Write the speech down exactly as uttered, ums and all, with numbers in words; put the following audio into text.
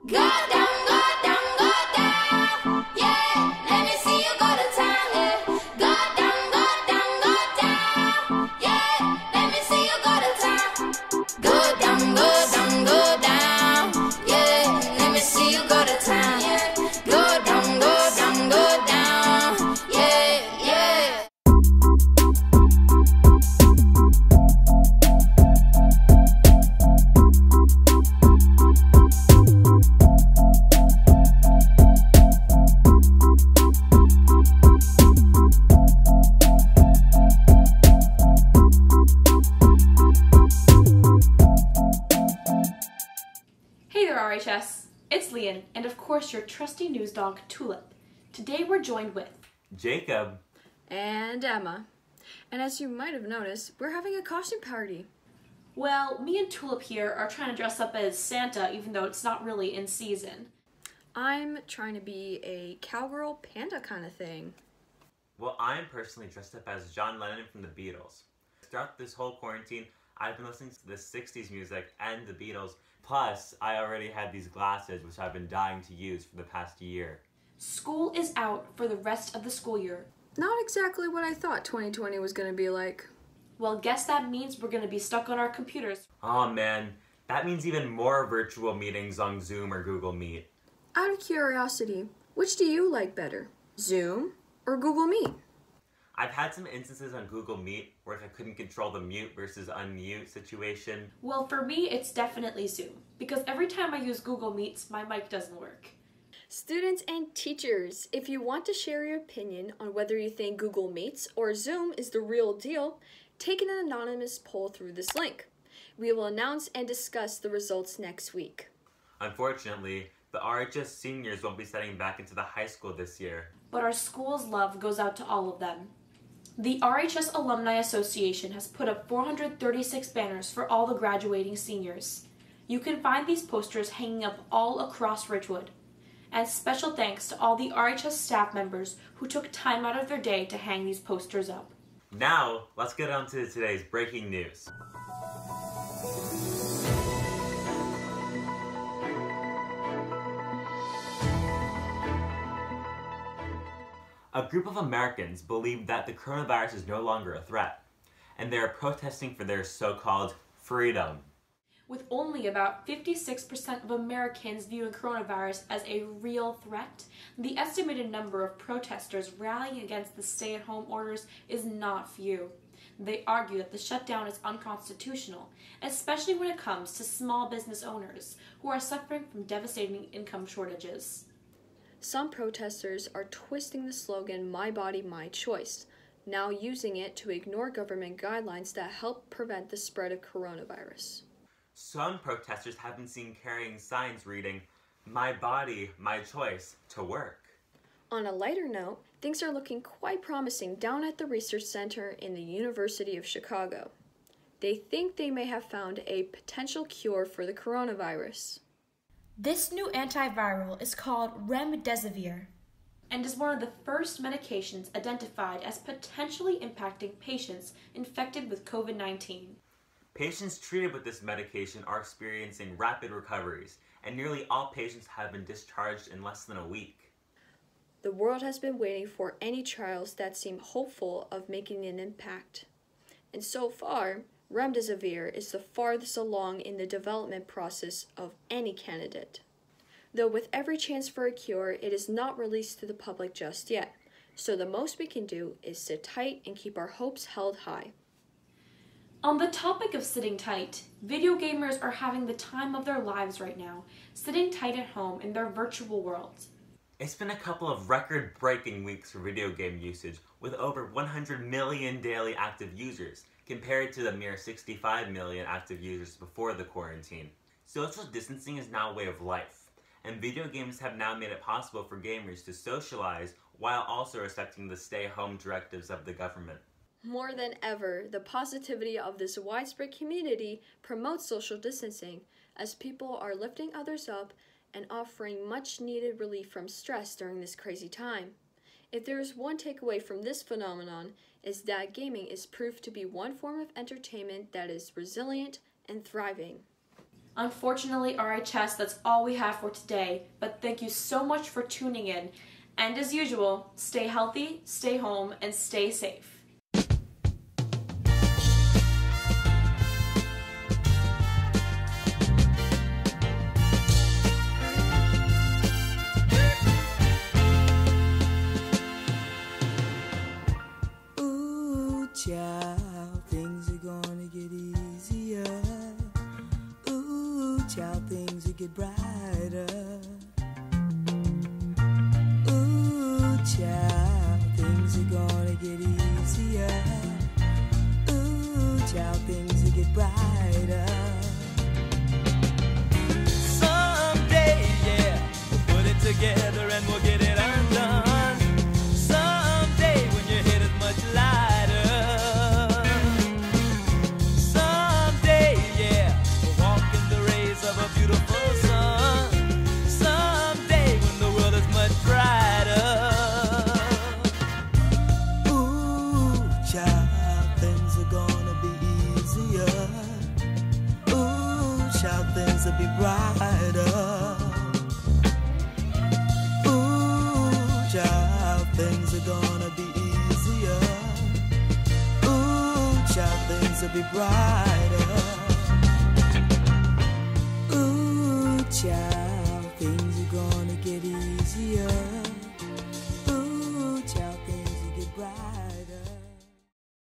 Go down, go down, go down. Yeah, let me see you go to town. Yeah, go down, go down, go down. Yeah, let me see you go to town. Go down, go down, go down. Yeah, let me see you go to town. Yeah, go down, go down, go down. Yeah, yeah. Hey there, R H S. It's Leon, and of course your trusty news dog, Tulip. Today we're joined with Jacob. And Emma. And as you might have noticed, we're having a costume party. Well, me and Tulip here are trying to dress up as Santa, even though it's not really in season. I'm trying to be a cowgirl panda kind of thing. Well, I'm personally dressed up as John Lennon from the Beatles. Throughout this whole quarantine, I've been listening to the sixties music and the Beatles. Plus, I already had these glasses, which I've been dying to use for the past year. School is out for the rest of the school year. Not exactly what I thought twenty twenty was going to be like. Well, guess that means we're going to be stuck on our computers. Oh man, that means even more virtual meetings on Zoom or Google Meet. Out of curiosity, which do you like better? Zoom or Google Meet? I've had some instances on Google Meet where I couldn't control the mute versus unmute situation. Well, for me, it's definitely Zoom, because every time I use Google Meets, my mic doesn't work. Students and teachers, if you want to share your opinion on whether you think Google Meets or Zoom is the real deal, take an anonymous poll through this link. We will announce and discuss the results next week. Unfortunately, the R H S seniors won't be studying back into the high school this year. But our school's love goes out to all of them. The R H S Alumni Association has put up four hundred thirty-six banners for all the graduating seniors. You can find these posters hanging up all across Ridgewood. And special thanks to all the R H S staff members who took time out of their day to hang these posters up. Now, let's get on to today's breaking news. A group of Americans believe that the coronavirus is no longer a threat, and they are protesting for their so-called freedom. With only about fifty-six percent of Americans viewing coronavirus as a real threat, the estimated number of protesters rallying against the stay-at-home orders is not few. They argue that the shutdown is unconstitutional, especially when it comes to small business owners who are suffering from devastating income shortages. Some protesters are twisting the slogan, "My body, my choice," now using it to ignore government guidelines that help prevent the spread of coronavirus. Some protesters have been seen carrying signs reading, "My body, my choice," to work. On a lighter note, things are looking quite promising down at the Research Center in the University of Chicago. They think they may have found a potential cure for the coronavirus. This new antiviral is called remdesivir and is one of the first medications identified as potentially impacting patients infected with COVID nineteen. Patients treated with this medication are experiencing rapid recoveries, and nearly all patients have been discharged in less than a week. The world has been waiting for any trials that seem hopeful of making an impact. And so far, remdesivir is the farthest along in the development process of any candidate. Though with every chance for a cure, it is not released to the public just yet. So the most we can do is sit tight and keep our hopes held high. On the topic of sitting tight, video gamers are having the time of their lives right now, sitting tight at home in their virtual worlds. It's been a couple of record-breaking weeks for video game usage, with over one hundred million daily active users, compared to the mere sixty-five million active users before the quarantine. Social distancing is now a way of life, and video games have now made it possible for gamers to socialize while also respecting the stay-home directives of the government. More than ever, the positivity of this widespread community promotes social distancing, as people are lifting others up and offering much-needed relief from stress during this crazy time. If there is one takeaway from this phenomenon, is that gaming is proved to be one form of entertainment that is resilient and thriving. Unfortunately, R H S, that's all we have for today, but thank you so much for tuning in. And as usual, stay healthy, stay home, and stay safe. Child, things are gonna get easier. Ooh, child, things will get brighter. Ooh, child, things are gonna get easier. Ooh, child, things will get brighter. Someday, yeah, we'll put it together and we'll get it undone. Someday, when your head is much lighter. Things will be brighter. Ooh, child, things are gonna be easier. Ooh, child, things will be brighter. Ooh, child.